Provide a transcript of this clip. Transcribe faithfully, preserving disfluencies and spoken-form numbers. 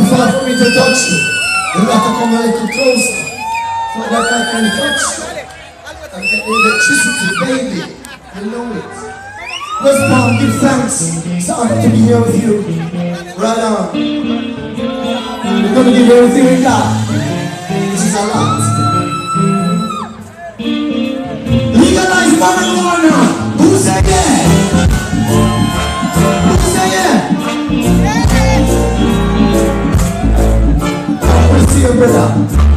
too far for me to touch you. You got to come a little closer so that I can touch you. I get the electricity, baby. You know it. West Palm, give thanks. It's an honor to be here with you. Right on. We're going to give everything we got. This is a lot. Legalize marijuana. Who say yeah? Who say yeah? I want to see your brother.